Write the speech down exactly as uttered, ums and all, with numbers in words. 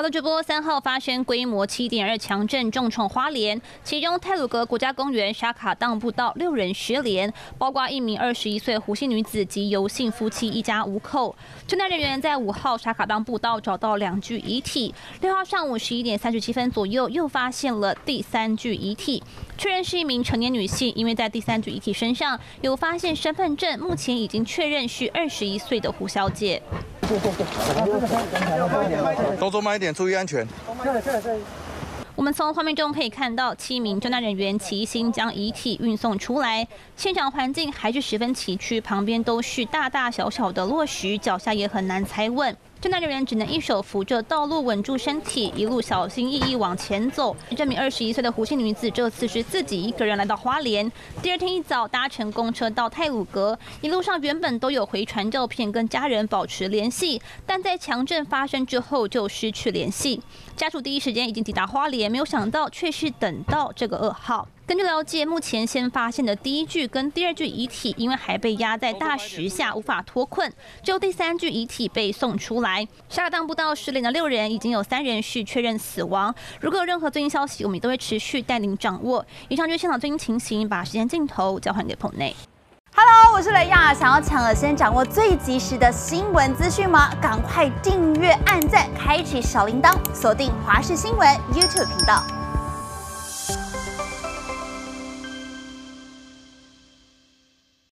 的直播三号发生规模七点二强震重创花莲，其中太鲁阁国家公园沙卡当步道六人失联，包括一名二十一岁胡姓女子及游姓夫妻一家五口。救难人员在五号沙卡当步道找到两具遗体，六号上午十一点三十七分左右又发现了第三具遗体，确认是一名成年女性，因为在第三具遗体身上有发现身份证，目前已经确认是二十一岁的胡小姐。 动作慢一点，注意安全。 我们从画面中可以看到，七名救难人员齐心将遗体运送出来。现场环境还是十分崎岖，旁边都是大大小小的落石，脚下也很难踩稳。 救难人员只能一手扶着道路稳住身体，一路小心翼翼往前走。这名二十一岁的胡姓女子这次是自己一个人来到花莲，第二天一早搭乘公车到太鲁阁，一路上原本都有回传照片跟家人保持联系，但在强震发生之后就失去联系。家属第一时间已经抵达花莲，没有想到却是等到这个噩耗。 根据了解，目前先发现的第一具跟第二具遗体，因为还被压在大石下，无法脱困，只有第三具遗体被送出来。沙卡当步道失联的六人，已经有三人是确认死亡。如果有任何最新消息，我们也都会持续带您掌握。以上就是现场最新情形，把时间镜头交还给棚内。 Hello， 我是雷亚，想要抢了先掌握最及时的新闻资讯吗？赶快订阅、按赞、开启小铃铛，锁定华视新闻 YouTube 频道。